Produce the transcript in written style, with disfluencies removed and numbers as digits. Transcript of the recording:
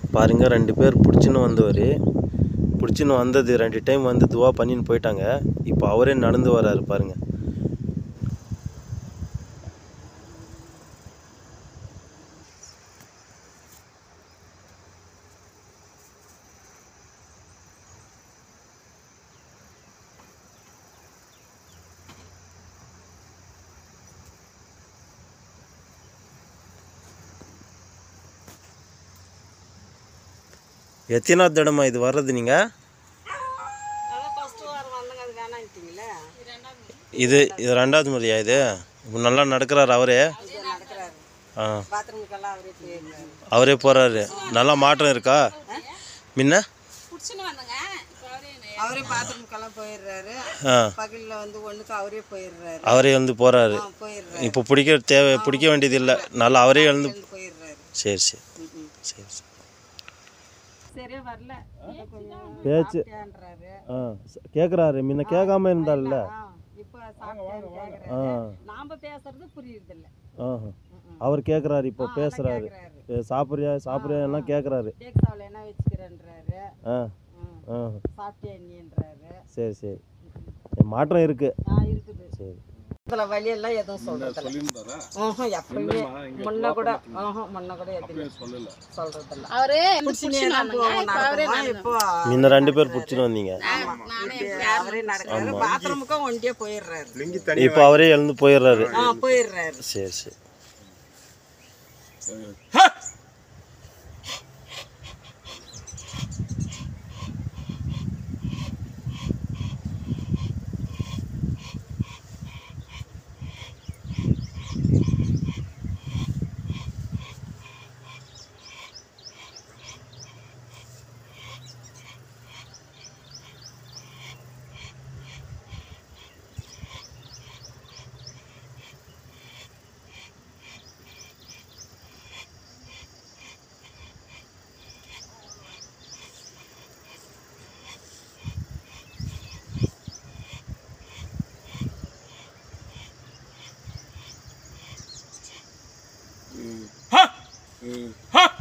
பாருங்க, 2 பேர் பிடிச்சின்னு வந்தவர். பிடிச்சின்னு வந்தது 2 டைம் வந்து துவா பண்ணின்னு போயிட்டாங்க. இப்போ அவரே நடந்து வராரு பாருங்க. எத்தனாவது தடமா இது வர்றது நீங்க? இது 2வது முறையா இது? இப்போ நல்லா நடக்கிறாரு அவரே? அவரே போறாரு. நல்லா மாற்றம் இருக்கா முன்ன? அவரே பாத்ரூம்க்கெல்லாம் போயிடுறாரு. பகலில் வந்து ஒன்றுக்கு அவரே போயிடுறாரு. அவரே வந்து போறாரு. இப்போ பிடிக்க வேண்டியது இல்லை. நல்லா அவரே எழுந்து போயிடுறாரு. சரி சரி சரி சரி. சரியா வரல பேச்சு கேட்குறாரு. முன்ன கேட்காம இருந்தார்ல. இப்போ சாப்பிட்டேன்னு நாம பேசுறது புரியுது இல்லை. அவர் கேட்குறாரு. இப்போ பேசுறாரு. சாப்பிட்றியா எல்லாம் கேட்குறாரு. என்ன வச்சுக்கிறேன்றாரு. சாப்பிட்டே நீன்றாரு. சரி சரி. மாற்றம் இருக்கு. இருக்குது. சரி. இதில் வழியெல்லாம் எதுவும் சொல்றதில்ல. எப்பவுமே முன்ன கூட எதுவும் சொல்றதில்ல. அவரே இப்போ முன்ன 2 பேர் பிடிச்சின்னு வந்தீங்க. அவரே நடக்கிறாரு. பாத்ரூமுக்கும் ஒண்டியே போயிடுறாரு. இப்போ அவரே எழுந்து போயிடுறாரு. போயிடுறாரு. சரி சரி. Ha!